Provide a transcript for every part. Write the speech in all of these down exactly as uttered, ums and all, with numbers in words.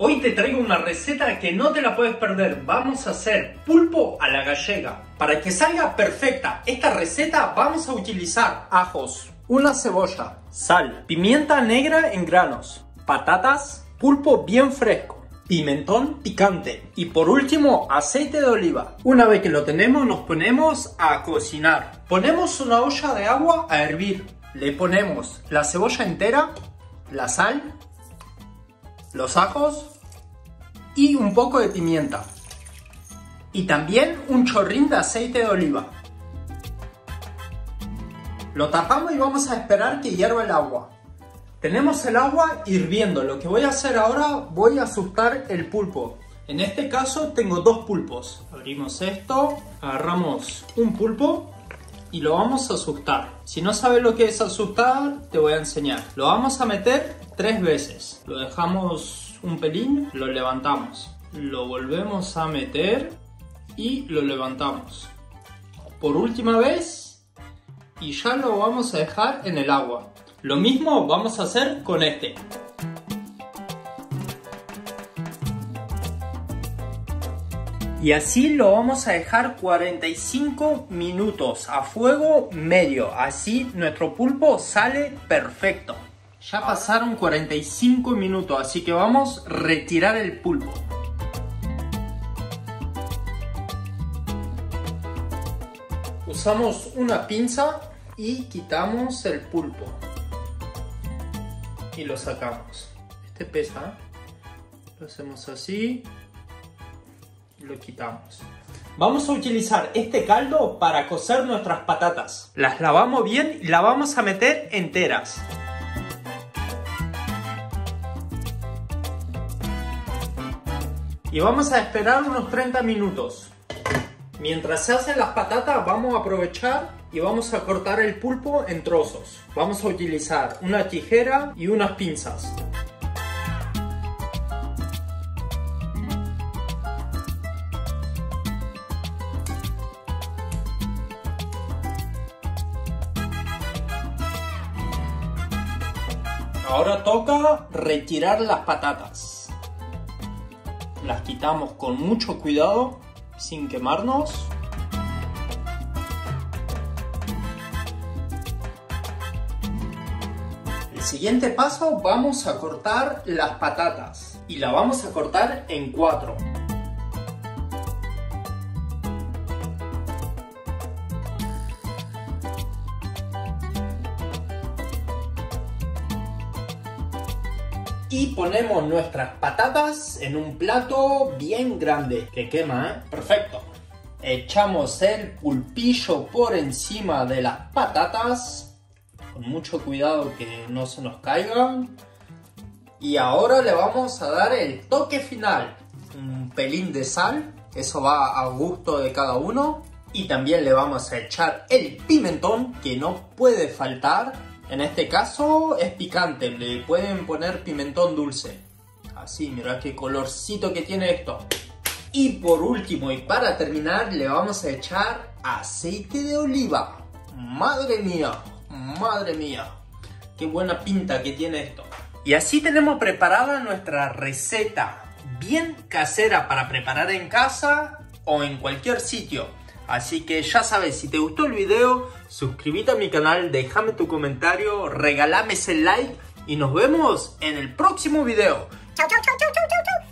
Hoy te traigo una receta que no te la puedes perder. Vamos a hacer pulpo a la gallega. Para que salga perfecta esta receta vamos a utilizar ajos, una cebolla, sal, pimienta negra en granos, patatas, pulpo bien fresco, pimentón picante y por último aceite de oliva. Una vez que lo tenemos nos ponemos a cocinar. Ponemos una olla de agua a hervir. Le ponemos la cebolla entera, la sal, los ajos y un poco de pimienta. Y también un chorrín de aceite de oliva. Lo tapamos y vamos a esperar que hierva el agua. Tenemos el agua hirviendo. Lo que voy a hacer ahora, voy a asustar el pulpo. En este caso tengo dos pulpos. Abrimos esto, agarramos un pulpo y lo vamos a asustar. Si no sabes lo que es asustar, te voy a enseñar. Lo vamos a meter tres veces. Lo dejamos un pelín, lo levantamos. Lo volvemos a meter y lo levantamos. Por última vez y ya lo vamos a dejar en el agua. Lo mismo vamos a hacer con este. Y así lo vamos a dejar cuarenta y cinco minutos a fuego medio. Así nuestro pulpo sale perfecto. Ya pasaron cuarenta y cinco minutos, así que vamos a retirar el pulpo. Usamos una pinza y quitamos el pulpo. Y lo sacamos. Este pesa. Lo hacemos así. Y lo quitamos. Vamos a utilizar este caldo para cocer nuestras patatas. Las lavamos bien y las vamos a meter enteras. Y vamos a esperar unos treinta minutos. Mientras se hacen las patatas vamos a aprovechar y vamos a cortar el pulpo en trozos. Vamos a utilizar una tijera y unas pinzas. Ahora toca retirar las patatas. Las quitamos con mucho cuidado, sin quemarnos. El siguiente paso, vamos a cortar las patatas. Y la vamos a cortar en cuatro. Y ponemos nuestras patatas en un plato bien grande. Que quema, ¿eh? Perfecto. Echamos el pulpillo por encima de las patatas. Con mucho cuidado que no se nos caigan. Y ahora le vamos a dar el toque final. Un pelín de sal. Eso va a gusto de cada uno. Y también le vamos a echar el pimentón, que no puede faltar. En este caso es picante, le pueden poner pimentón dulce. Así, mirá qué colorcito que tiene esto. Y por último y para terminar le vamos a echar aceite de oliva. Madre mía, madre mía. Qué buena pinta que tiene esto. Y así tenemos preparada nuestra receta. Bien casera para preparar en casa o en cualquier sitio. Así que ya sabes, si te gustó el video, suscríbete a mi canal, déjame tu comentario, regalame ese like y nos vemos en el próximo video. Chau, chau, chau, chau, chau, chau, chau.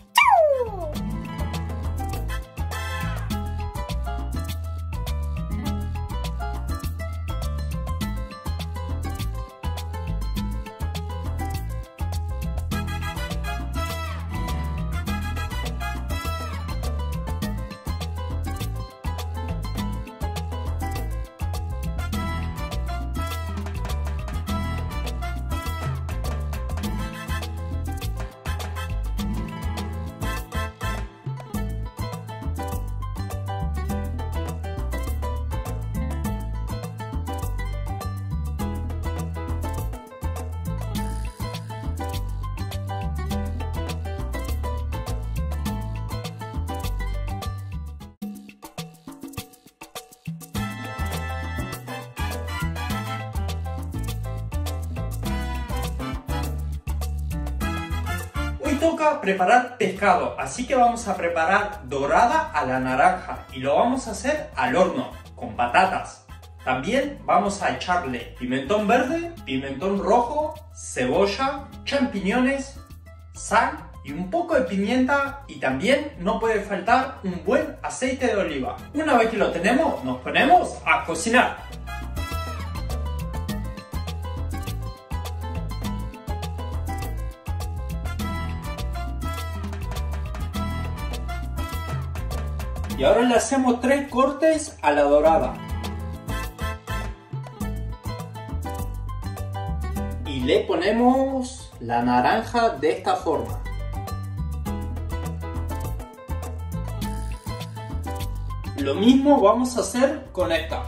toca preparar pescado, así que vamos a preparar dorada a la naranja y lo vamos a hacer al horno, con patatas. También vamos a echarle pimentón verde, pimentón rojo, cebolla, champiñones, sal y un poco de pimienta, y también no puede faltar un buen aceite de oliva. Una vez que lo tenemos, nos ponemos a cocinar. Y ahora le hacemos tres cortes a la dorada. Y le ponemos la naranja de esta forma. Lo mismo vamos a hacer con esta.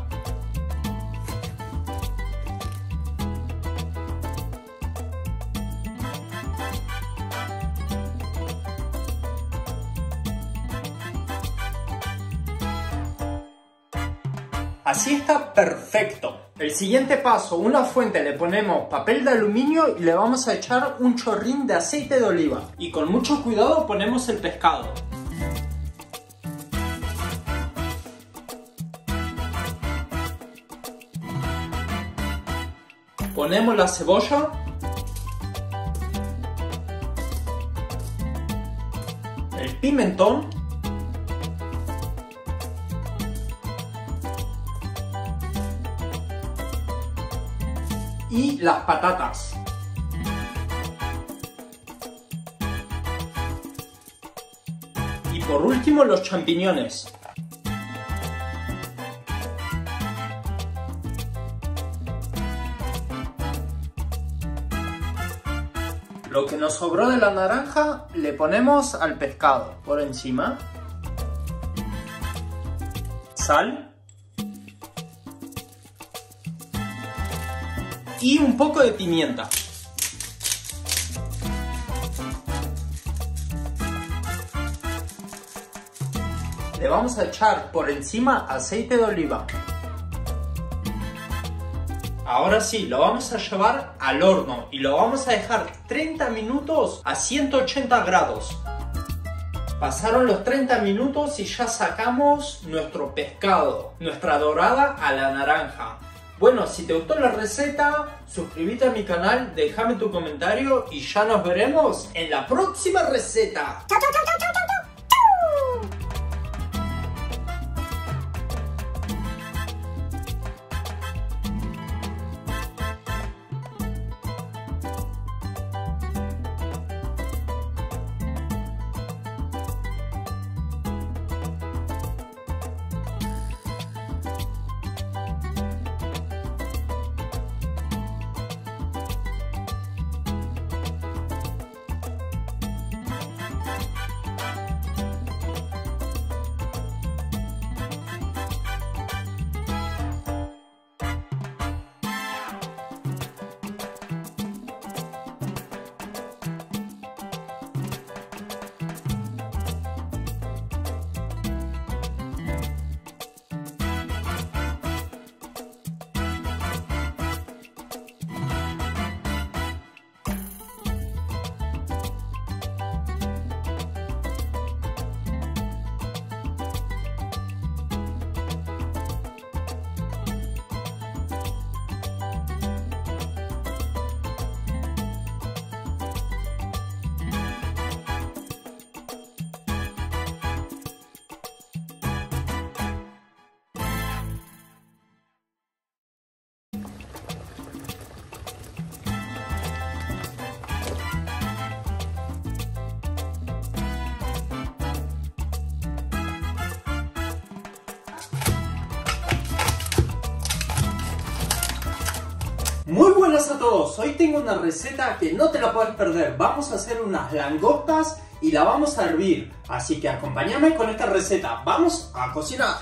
Así está perfecto. El siguiente paso, una fuente, le ponemos papel de aluminio y le vamos a echar un chorrín de aceite de oliva. Y con mucho cuidado ponemos el pescado. Ponemos la cebolla. El pimentón. Y las patatas. Y por último los champiñones. Lo que nos sobró de la naranja le ponemos al pescado por encima. Sal. Y un poco de pimienta. Le vamos a echar por encima aceite de oliva. Ahora sí, lo vamos a llevar al horno y lo vamos a dejar treinta minutos a ciento ochenta grados. Pasaron los treinta minutos y ya sacamos nuestro pescado, nuestra dorada a la naranja. Bueno, si te gustó la receta, suscríbete a mi canal, déjame tu comentario y ya nos veremos en la próxima receta. ¡Chao, chao, chao, chao, chao, chao! Muy buenas a todos, hoy tengo una receta que no te la puedes perder. Vamos a hacer unas langostas y la vamos a hervir, así que acompáñame con esta receta. Vamos a cocinar.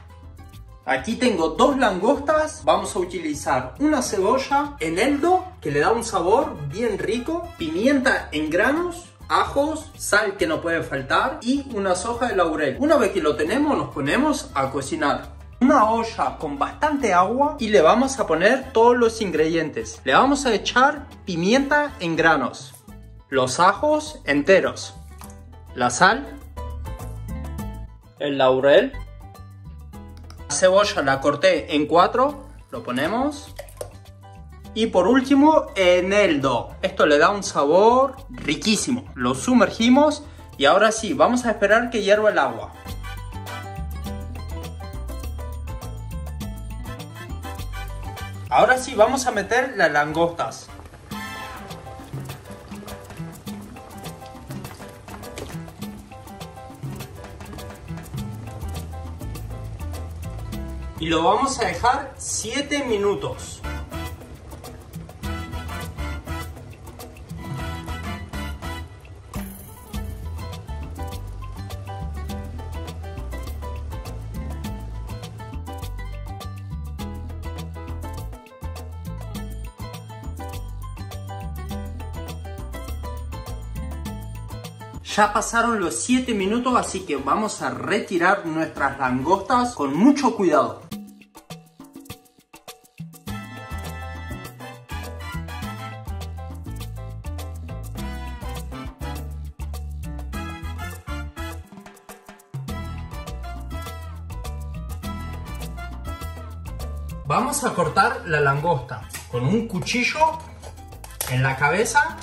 Aquí tengo dos langostas, vamos a utilizar una cebolla, eneldo que le da un sabor bien rico, pimienta en granos, ajos, sal que no puede faltar y unas hojas de laurel. Una vez que lo tenemos nos ponemos a cocinar. Una olla con bastante agua y le vamos a poner todos los ingredientes. Le vamos a echar pimienta en granos, los ajos enteros, la sal, el laurel, la cebolla la corté en cuatro, lo ponemos. Y por último, eneldo. Esto le da un sabor riquísimo. Lo sumergimos y ahora sí, vamos a esperar que hierva el agua. Ahora sí, vamos a meter las langostas. Y lo vamos a dejar siete minutos. Ya pasaron los siete minutos, así que vamos a retirar nuestras langostas con mucho cuidado. Vamos a cortar la langosta con un cuchillo en la cabeza.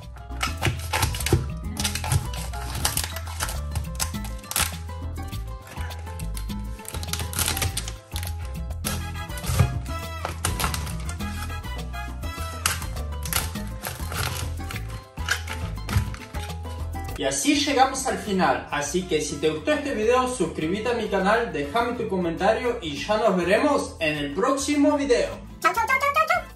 Y así llegamos al final, así que si te gustó este video, suscríbete a mi canal, déjame tu comentario y ya nos veremos en el próximo video. Chau, chau, chau, chau, chau, chau.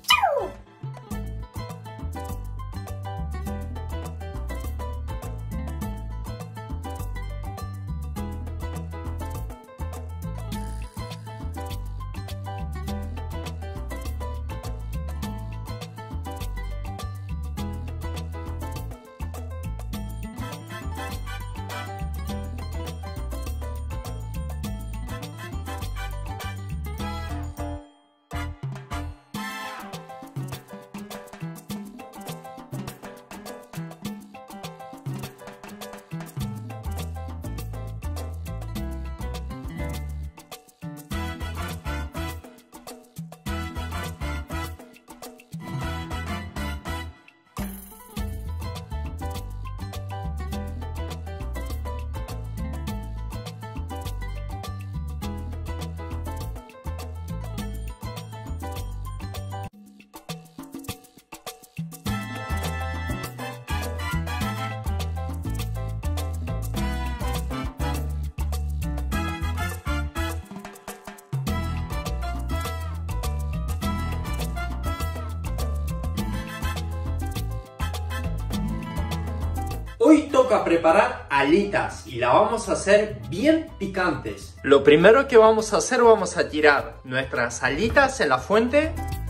Hoy toca preparar alitas y la vamos a hacer bien picantes. Lo primero que vamos a hacer, vamos a tirar nuestras alitas en la fuente.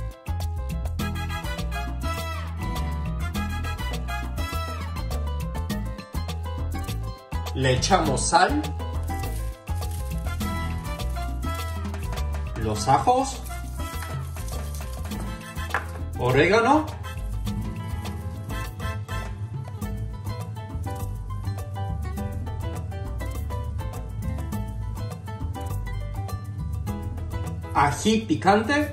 Le echamos sal, los ajos, orégano, ají picante,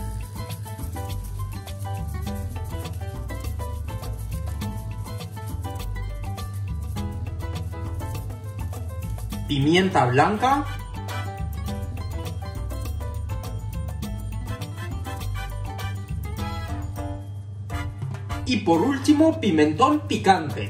pimienta blanca, y por último pimentón picante.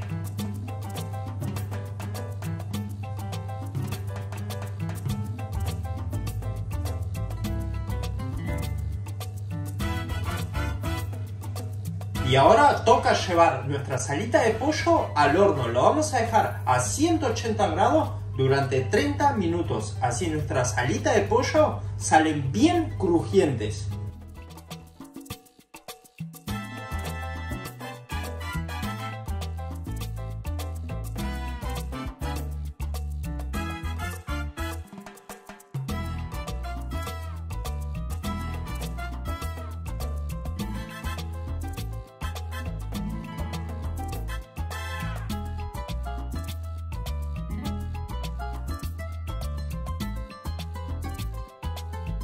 Y ahora toca llevar nuestra salita de pollo al horno. Lo vamos a dejar a ciento ochenta grados durante treinta minutos. Así nuestras alitas de pollo salen bien crujientes.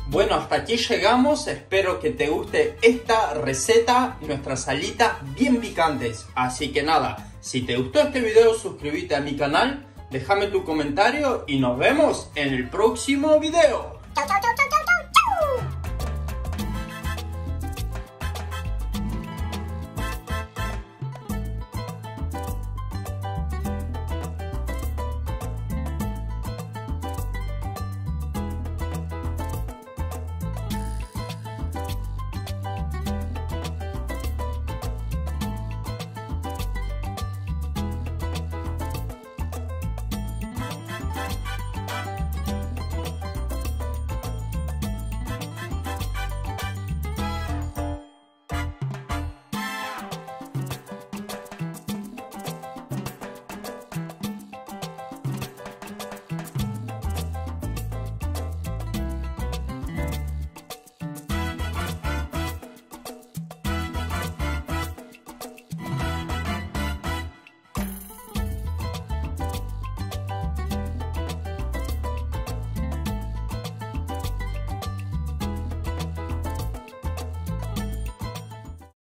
Bueno, hasta aquí llegamos. Espero que te guste esta receta, nuestras alitas bien picantes. Así que nada, si te gustó este video, suscríbete a mi canal, déjame tu comentario y nos vemos en el próximo video. Chau, chau, chau.